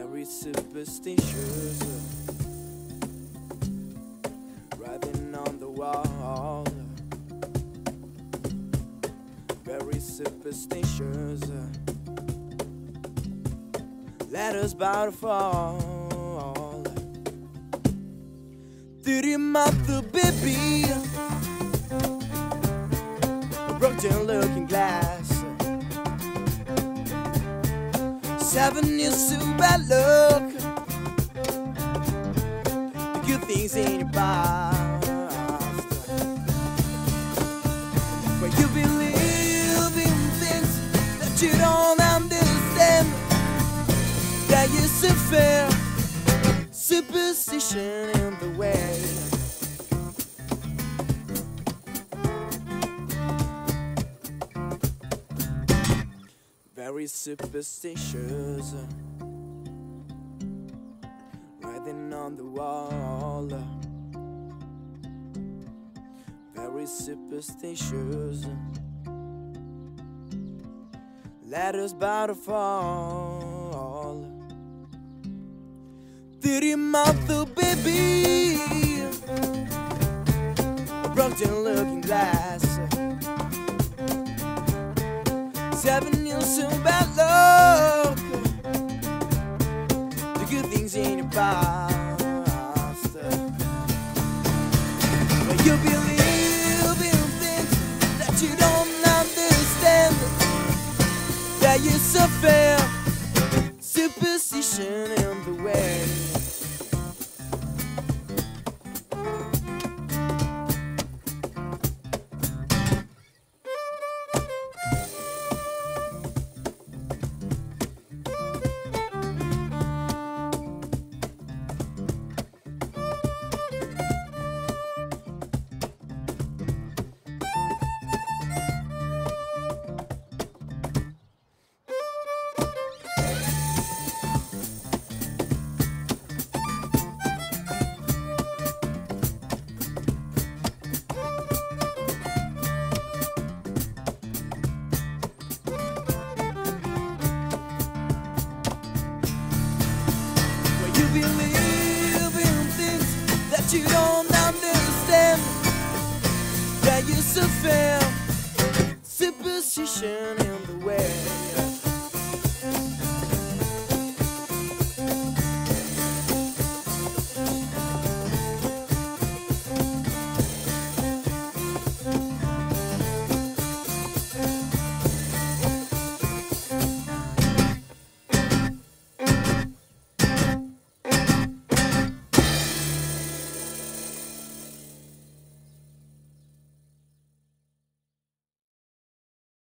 very superstitious, writing on the wall, very superstitious, letters about to fall. Did your mother, baby, a broken looking glass, 7 years to bad luck, the good things in your past, where you believe in things that you don't understand, that you suffer superstition in the way. Very superstitious, writing on the wall, very superstitious, letters about to fall. Did your mother, baby, a broken looking glass, 7 years of bad luck, the good things in your past, where you believe in things that you don't understand, that you suffer superstition in the way. You believe in things that you don't understand, that you suffer superstition in the way.